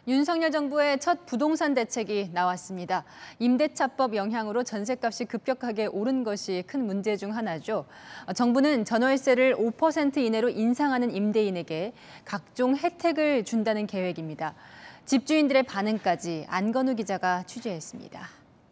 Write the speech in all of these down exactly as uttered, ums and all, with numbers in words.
윤석열 정부의 첫 부동산 대책이 나왔습니다. 임대차법 영향으로 전셋값이 급격하게 오른 것이 큰 문제 중 하나죠. 정부는 전월세를 오 퍼센트 이내로 인상하는 임대인에게 각종 혜택을 준다는 계획입니다. 집주인들의 반응까지 안건우 기자가 취재했습니다.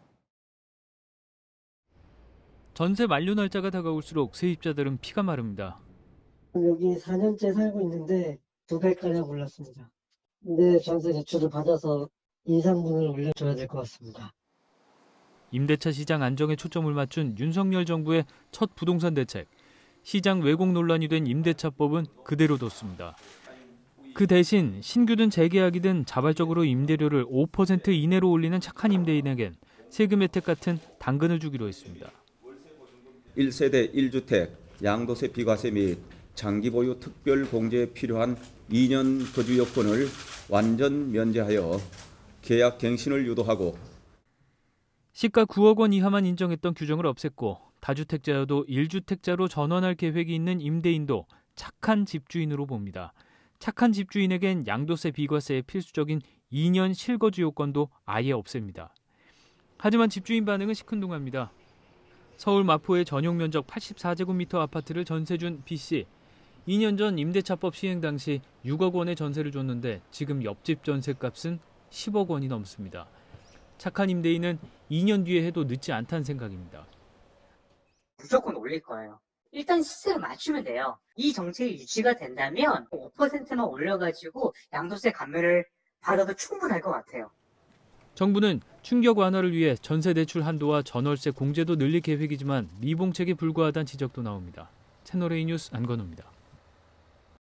전세 만료 날짜가 다가올수록 세입자들은 피가 마릅니다. 여기 사 년째 살고 있는데 두 배가량 올랐습니다. 내 전세 대출을 받아서 인상분을 올려줘야 될 것 같습니다. 임대차 시장 안정에 초점을 맞춘 윤석열 정부의 첫 부동산 대책. 시장 왜곡 논란이 된 임대차법은 그대로 뒀습니다. 그 대신 신규든 재계약이든 자발적으로 임대료를 오 퍼센트 이내로 올리는 착한 임대인에겐 세금 혜택 같은 당근을 주기로 했습니다. 일 세대 일 주택, 양도세 비과세 및 장기 보유 특별 공제에 필요한 이 년 거주 요건을 완전 면제하여 계약 갱신을 유도하고 시가 구억 원 이하만 인정했던 규정을 없앴고 다주택자여도 일 주택자로 전환할 계획이 있는 임대인도 착한 집주인으로 봅니다. 착한 집주인에겐 양도세 비과세의 필수적인 이 년 실거주 요건도 아예 없앱니다. 하지만 집주인 반응은 시큰둥합니다. 서울 마포의 전용 면적 팔십사 제곱미터 아파트를 전세 준 B씨. 이 년 전 임대차법 시행 당시 육억 원의 전세를 줬는데 지금 옆집 전세값은 십억 원이 넘습니다. 착한 임대인은 이 년 뒤에 해도 늦지 않다는 생각입니다. 무조건 올릴 거예요. 일단 시세를 맞추면 돼요. 이 정책이 유지가 된다면 오 퍼센트만 올려가지고 양도세 감면을 받아도 충분할 것 같아요. 정부는 충격 완화를 위해 전세 대출 한도와 전월세 공제도 늘릴 계획이지만 미봉책에 불과하다는 지적도 나옵니다. 채널A 뉴스 안건우입니다.